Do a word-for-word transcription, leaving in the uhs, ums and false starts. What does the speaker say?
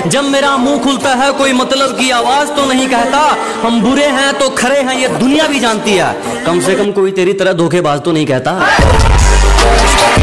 जब मेरा मुंह खुलता है कोई मतलब की आवाज तो नहीं कहता, हम बुरे हैं तो खरे हैं ये दुनिया भी जानती है, कम से कम कोई तेरी तरह धोखेबाज तो नहीं कहता।